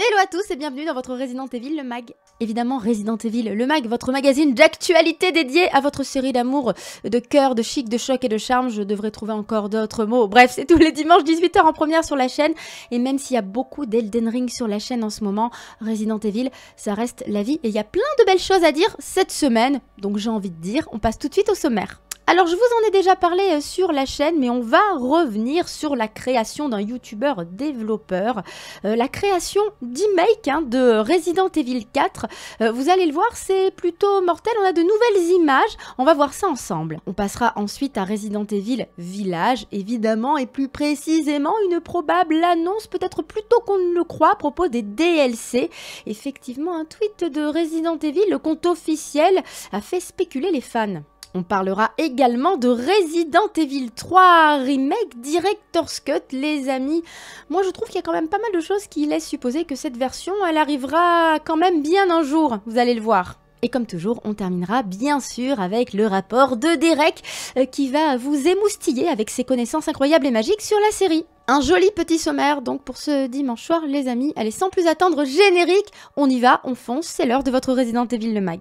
Hello à tous et bienvenue dans votre Resident Evil, le mag. Évidemment, Resident Evil, le mag, votre magazine d'actualité dédié à votre série d'amour, de cœur, de chic, de choc et de charme. Je devrais trouver encore d'autres mots. Bref, c'est tous les dimanches 18 h en première sur la chaîne. Et même s'il y a beaucoup d'Elden Ring sur la chaîne en ce moment, Resident Evil, ça reste la vie. Et il y a plein de belles choses à dire cette semaine. Donc j'ai envie de dire, on passe tout de suite au sommaire. Alors je vous en ai déjà parlé sur la chaîne, mais on va revenir sur la création d'un youtubeur développeur, la création d'Emake de Resident Evil 4. Vous allez le voir, c'est plutôt mortel, on a de nouvelles images, on va voir ça ensemble. On passera ensuite à Resident Evil Village, évidemment, et plus précisément une probable annonce, peut-être plus tôt qu'on ne le croit, à propos des DLC. Effectivement, un tweet de Resident Evil, le compte officiel, a fait spéculer les fans. On parlera également de Resident Evil 3 Remake Director's Cut, les amis. Moi, je trouve qu'il y a quand même pas mal de choses qui laissent supposer que cette version, elle arrivera quand même bien un jour, vous allez le voir. Et comme toujours, on terminera bien sûr avec le rapport de Derek qui va vous émoustiller avec ses connaissances incroyables et magiques sur la série. Un joli petit sommaire donc pour ce dimanche soir, les amis. Allez, sans plus attendre, générique, on y va, on fonce, c'est l'heure de votre Resident Evil le mag.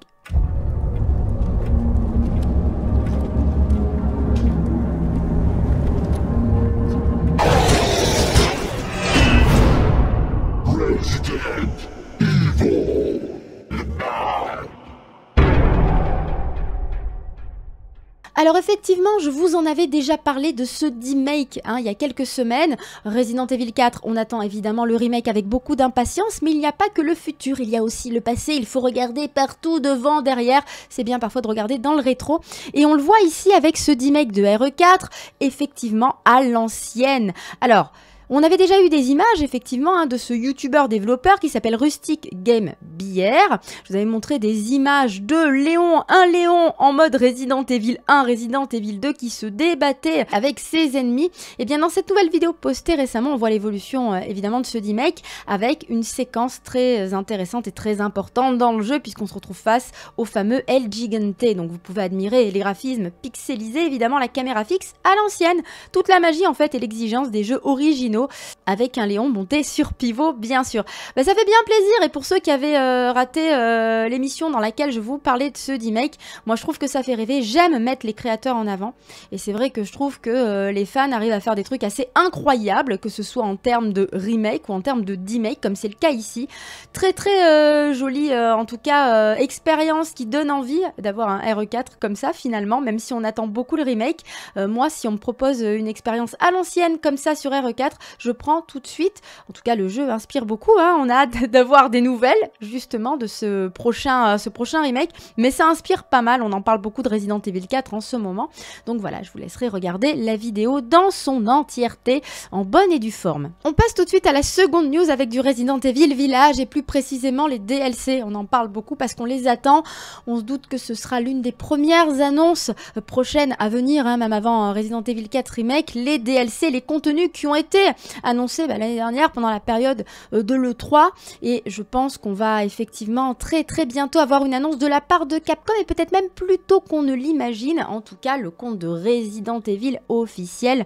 Alors effectivement, je vous en avais déjà parlé de ce remake il y a quelques semaines. Resident Evil 4, on attend évidemment le remake avec beaucoup d'impatience, mais il n'y a pas que le futur, il y a aussi le passé, il faut regarder partout, devant, derrière. C'est bien parfois de regarder dans le rétro. Et on le voit ici avec ce remake de RE4, effectivement à l'ancienne. Alors, on avait déjà eu des images, effectivement, de ce youtubeur développeur qui s'appelle Rustic Game Beer. Je vous avais montré des images de Léon, un Léon en mode Resident Evil 1, Resident Evil 2 qui se débattait avec ses ennemis. Et bien dans cette nouvelle vidéo postée récemment, on voit l'évolution évidemment de ce remake avec une séquence très intéressante et très importante dans le jeu puisqu'on se retrouve face au fameux El Gigante. Donc vous pouvez admirer les graphismes pixelisés, évidemment la caméra fixe à l'ancienne. Toute la magie en fait et l'exigence des jeux originaux avec un Léon monté sur pivot, bien sûr. Ça fait bien plaisir, et pour ceux qui avaient raté l'émission dans laquelle je vous parlais de ce remake, moi je trouve que ça fait rêver, j'aime mettre les créateurs en avant, et c'est vrai que je trouve que les fans arrivent à faire des trucs assez incroyables, que ce soit en termes de remake ou en termes de remake, comme c'est le cas ici. Très très jolie, en tout cas, expérience qui donne envie d'avoir un RE4 comme ça finalement, même si on attend beaucoup le remake. Moi, si on me propose une expérience à l'ancienne comme ça sur RE4, je prends tout de suite. En tout cas, le jeu inspire beaucoup. On a hâte d'avoir des nouvelles, justement, de ce prochain remake. Mais ça inspire pas mal. On en parle beaucoup de Resident Evil 4 en ce moment. Donc voilà, je vous laisserai regarder la vidéo dans son entièreté, en bonne et due forme. On passe tout de suite à la seconde news avec du Resident Evil Village et plus précisément les DLC. On en parle beaucoup parce qu'on les attend. On se doute que ce sera l'une des premières annonces prochaines à venir, même avant Resident Evil 4 Remake. Les DLC, les contenus qui ont été annoncé l'année dernière pendant la période de l'E3, et je pense qu'on va effectivement très très bientôt avoir une annonce de la part de Capcom, et peut-être même plus tôt qu'on ne l'imagine. En tout cas, le compte de Resident Evil officiel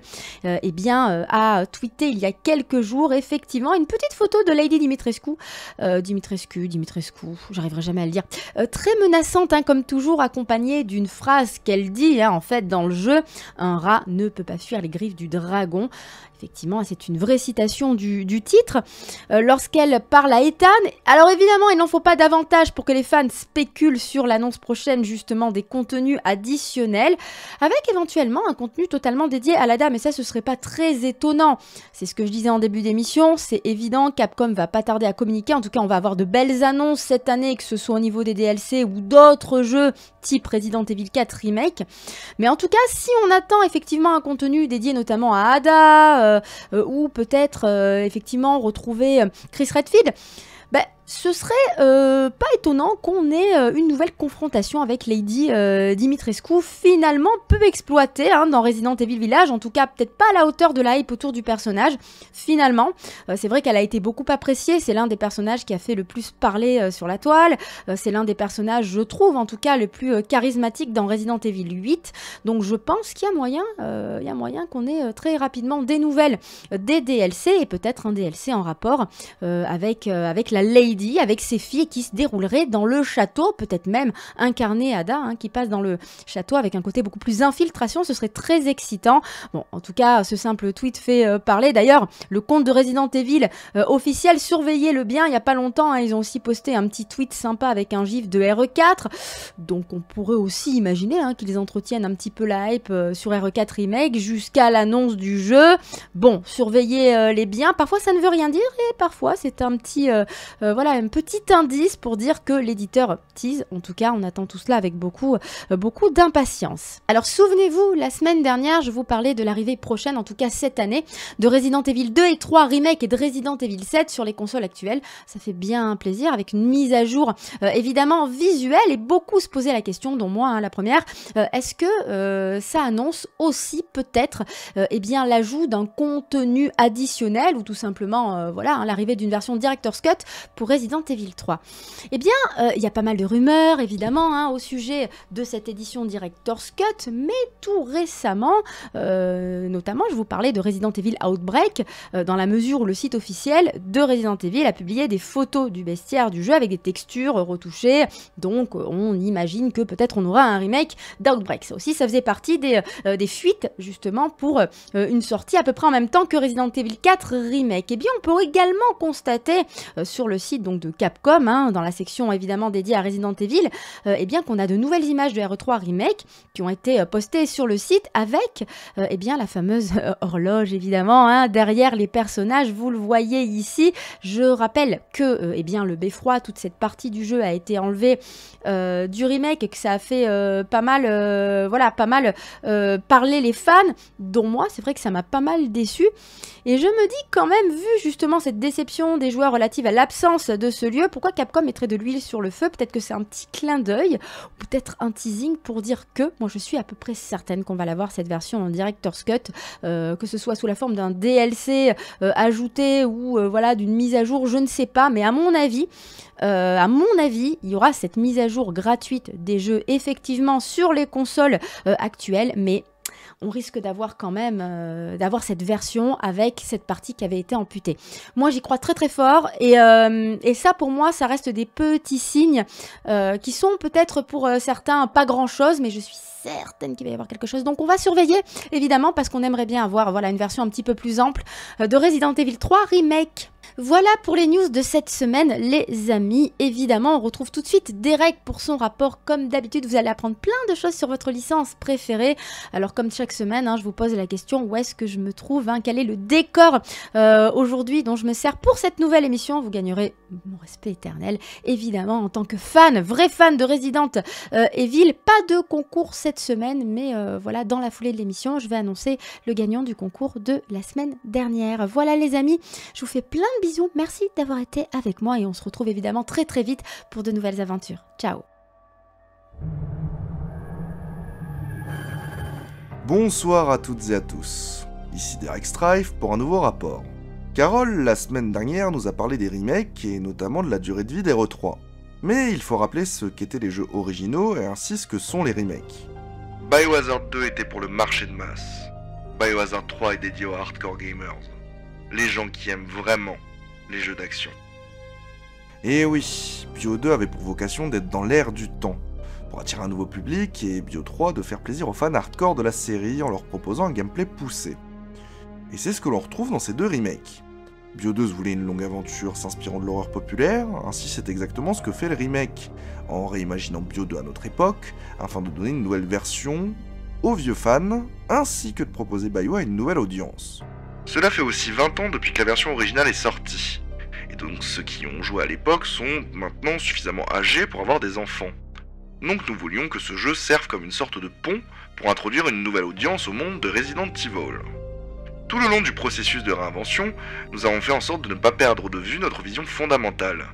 a tweeté il y a quelques jours effectivement une petite photo de Lady Dimitrescu, j'arriverai jamais à le dire, très menaçante comme toujours, accompagnée d'une phrase qu'elle dit en fait dans le jeu: un rat ne peut pas fuir les griffes du dragon. Effectivement, c'est une vraie citation du titre, lorsqu'elle parle à Ethan. Alors évidemment, il n'en faut pas davantage pour que les fans spéculent sur l'annonce prochaine justement des contenus additionnels, avec éventuellement un contenu totalement dédié à la dame, et ça ce serait pas très étonnant. C'est ce que je disais en début d'émission, c'est évident, Capcom va pas tarder à communiquer, en tout cas on va avoir de belles annonces cette année, que ce soit au niveau des DLC ou d'autres jeux type Resident Evil 4 Remake. Mais en tout cas, si on attend effectivement un contenu dédié notamment à Ada, ou peut-être effectivement retrouver Chris Redfield, Ce serait pas étonnant qu'on ait une nouvelle confrontation avec Lady Dimitrescu, finalement peu exploitée hein, dans Resident Evil Village, en tout cas peut-être pas à la hauteur de la hype autour du personnage, finalement. C'est vrai qu'elle a été beaucoup appréciée, c'est l'un des personnages qui a fait le plus parler sur la toile, c'est l'un des personnages, je trouve en tout cas, le plus charismatique dans Resident Evil 8, donc je pense qu'il y a moyen qu'on ait très rapidement des nouvelles, des DLC, et peut-être un DLC en rapport avec la Lady, avec ses filles qui se dérouleraient dans le château, peut-être même incarner Ada hein, qui passe dans le château avec un côté beaucoup plus infiltration, ce serait très excitant. Bon, en tout cas, ce simple tweet fait parler. D'ailleurs, le compte de Resident Evil officiel, surveillez-le bien, il n'y a pas longtemps, hein, ils ont aussi posté un petit tweet sympa avec un gif de RE4, donc on pourrait aussi imaginer hein, qu'ils entretiennent un petit peu la hype sur RE4 Remake jusqu'à l'annonce du jeu. Bon, surveillez-les bien, parfois ça ne veut rien dire et parfois c'est un petit voilà, un petit indice pour dire que l'éditeur tease. En tout cas, on attend tout cela avec beaucoup d'impatience. Alors, souvenez-vous, la semaine dernière, je vous parlais de l'arrivée prochaine, en tout cas cette année, de Resident Evil 2 et 3 Remake et de Resident Evil 7 sur les consoles actuelles. Ça fait bien plaisir, avec une mise à jour, évidemment, visuelle, et beaucoup se posaient la question, dont moi, hein, la première, est-ce que ça annonce aussi peut-être eh bien l'ajout d'un contenu additionnel ou tout simplement voilà, hein, l'arrivée d'une version Director's Cut pour Resident Evil 3. Eh bien, il y a pas mal de rumeurs, évidemment, hein, au sujet de cette édition Director's Cut, mais tout récemment, notamment, je vous parlais de Resident Evil Outbreak, dans la mesure où le site officiel de Resident Evil a publié des photos du bestiaire du jeu avec des textures retouchées, donc on imagine que peut-être on aura un remake d'Outbreak. Ça aussi, ça faisait partie des fuites, justement, pour une sortie à peu près en même temps que Resident Evil 4 Remake. Eh bien, on peut également constater sur le site donc, de Capcom, hein, dans la section évidemment dédiée à Resident Evil, eh bien qu'on a de nouvelles images de RE3 Remake qui ont été postées sur le site avec eh bien la fameuse horloge évidemment hein, derrière les personnages, vous le voyez ici. Je rappelle que eh bien le beffroi, toute cette partie du jeu a été enlevée du remake et que ça a fait pas mal parler les fans, dont moi. C'est vrai que ça m'a pas mal déçu. Et je me dis quand même, vu justement cette déception des joueurs relative à l'absence de ce lieu, pourquoi Capcom mettrait de l'huile sur le feu? Peut-être que c'est un petit clin d'œil, ou peut-être un teasing pour dire que, moi je suis à peu près certaine qu'on va l'avoir cette version en Director's Cut, que ce soit sous la forme d'un DLC ajouté ou voilà d'une mise à jour, je ne sais pas, mais à mon avis, il y aura cette mise à jour gratuite des jeux effectivement sur les consoles actuelles, mais on risque d'avoir quand même d'avoir cette version avec cette partie qui avait été amputée. Moi, j'y crois très très fort et ça, pour moi, ça reste des petits signes qui sont peut-être pour certains pas grand-chose, mais je suis certaine qu'il va y avoir quelque chose. Donc, on va surveiller, évidemment, parce qu'on aimerait bien avoir voilà, une version un petit peu plus ample de Resident Evil 3 Remake. Voilà pour les news de cette semaine, les amis. Évidemment, on retrouve tout de suite Derek pour son rapport. Comme d'habitude, vous allez apprendre plein de choses sur votre licence préférée. Alors, comme chaque semaine, hein, je vous pose la question, où est-ce que je me trouve hein, quel est le décor aujourd'hui dont je me sers pour cette nouvelle émission? Vous gagnerez mon respect éternel, évidemment, en tant que fan, vrai fan de Resident Evil. Pas de concours cette semaine, mais voilà, dans la foulée de l'émission, je vais annoncer le gagnant du concours de la semaine dernière. Voilà, les amis, je vous fais plein de bisous, merci d'avoir été avec moi et on se retrouve évidemment très très vite pour de nouvelles aventures. Ciao. Bonsoir à toutes et à tous, ici Derek Strife pour un nouveau rapport. Carole, la semaine dernière, nous a parlé des remakes et notamment de la durée de vie des RE3. Mais il faut rappeler ce qu'étaient les jeux originaux et ainsi ce que sont les remakes. Biohazard 2 était pour le marché de masse. Biohazard 3 est dédié aux hardcore gamers. Les gens qui aiment vraiment les jeux d'action. Et oui, Bio 2 avait pour vocation d'être dans l'air du temps, pour attirer un nouveau public, et Bio 3 de faire plaisir aux fans hardcore de la série en leur proposant un gameplay poussé. Et c'est ce que l'on retrouve dans ces deux remakes. Bio 2 voulait une longue aventure s'inspirant de l'horreur populaire, ainsi c'est exactement ce que fait le remake, en réimaginant Bio 2 à notre époque, afin de donner une nouvelle version aux vieux fans, ainsi que de proposer Bio à une nouvelle audience. Cela fait aussi 20 ans depuis que la version originale est sortie, et donc ceux qui ont joué à l'époque sont maintenant suffisamment âgés pour avoir des enfants. Donc nous voulions que ce jeu serve comme une sorte de pont pour introduire une nouvelle audience au monde de Resident Evil. Tout le long du processus de réinvention, nous avons fait en sorte de ne pas perdre de vue notre vision fondamentale.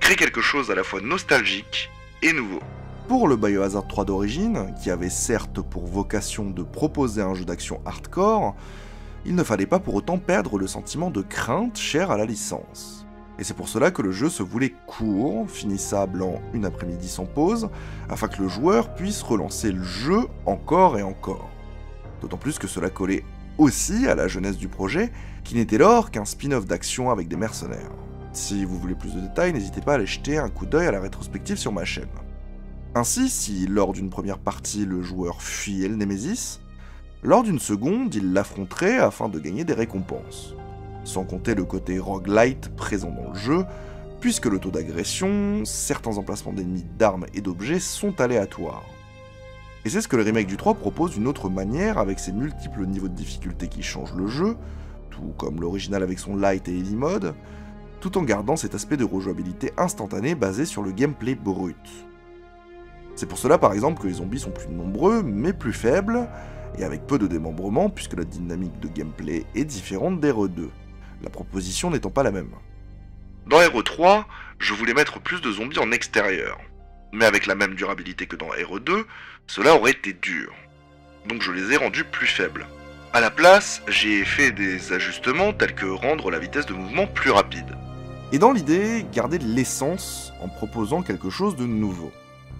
crée quelque chose à la fois nostalgique et nouveau. Pour le Biohazard 3 d'origine, qui avait certes pour vocation de proposer un jeu d'action hardcore, il ne fallait pas pour autant perdre le sentiment de crainte cher à la licence. Et c'est pour cela que le jeu se voulait court, finissable en une après-midi sans pause, afin que le joueur puisse relancer le jeu encore et encore. D'autant plus que cela collait aussi à la jeunesse du projet, qui n'était lors qu'un spin-off d'action avec des mercenaires. Si vous voulez plus de détails, n'hésitez pas à aller jeter un coup d'œil à la rétrospective sur ma chaîne. Ainsi, si lors d'une première partie le joueur fuyait le Némésis, lors d'une seconde il l'affronterait afin de gagner des récompenses. Sans compter le côté roguelite présent dans le jeu, puisque le taux d'agression, certains emplacements d'ennemis, d'armes et d'objets sont aléatoires. Et c'est ce que le remake du 3 propose d'une autre manière avec ses multiples niveaux de difficulté qui changent le jeu, tout comme l'original avec son light et heavy mode, tout en gardant cet aspect de rejouabilité instantanée basé sur le gameplay brut. C'est pour cela par exemple que les zombies sont plus nombreux mais plus faibles, et avec peu de démembrement puisque la dynamique de gameplay est différente d'RE2, la proposition n'étant pas la même. Dans RE3, je voulais mettre plus de zombies en extérieur, mais avec la même durabilité que dans RE2, cela aurait été dur. Donc je les ai rendus plus faibles. A la place, j'ai fait des ajustements tels que rendre la vitesse de mouvement plus rapide. Et dans l'idée, garder de l'essence en proposant quelque chose de nouveau.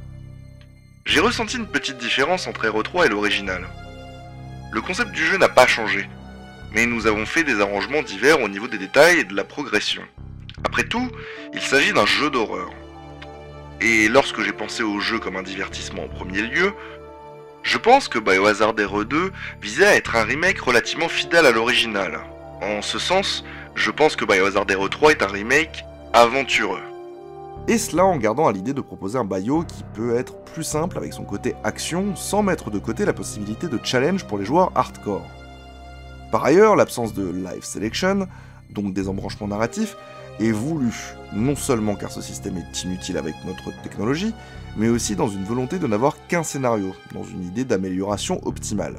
J'ai ressenti une petite différence entre RE3 et l'original. Le concept du jeu n'a pas changé, mais nous avons fait des arrangements divers au niveau des détails et de la progression. Après tout, il s'agit d'un jeu d'horreur. Et lorsque j'ai pensé au jeu comme un divertissement en premier lieu, je pense que Biohazard RE2 visait à être un remake relativement fidèle à l'original. En ce sens, je pense que Biohazard RE3 est un remake aventureux. Et cela en gardant à l'idée de proposer un Bio qui peut être plus simple avec son côté action sans mettre de côté la possibilité de challenge pour les joueurs hardcore. Par ailleurs, l'absence de live selection, donc des embranchements narratifs, est voulue, non seulement car ce système est inutile avec notre technologie, mais aussi dans une volonté de n'avoir qu'un scénario, dans une idée d'amélioration optimale.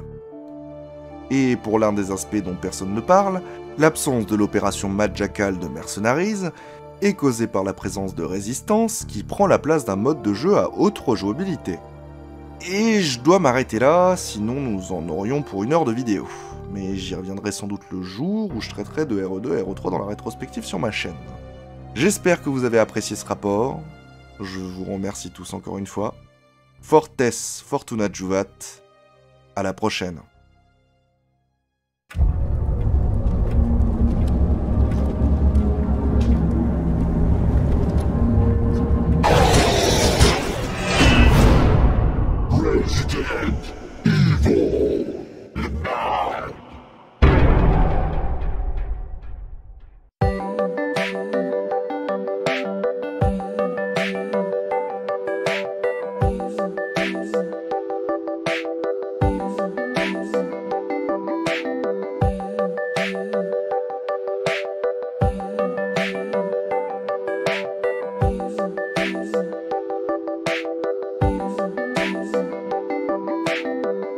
Et pour l'un des aspects dont personne ne parle, l'absence de l'opération Mad Jackal de Mercenaries est causée par la présence de Résistance qui prend la place d'un mode de jeu à haute rejouabilité. Et je dois m'arrêter là, sinon nous en aurions pour 1 heure de vidéo. Mais j'y reviendrai sans doute le jour où je traiterai de RE2 et RE3 dans la rétrospective sur ma chaîne. J'espère que vous avez apprécié ce rapport. Je vous remercie tous encore une fois. Fortes Fortuna Juvat. À la prochaine.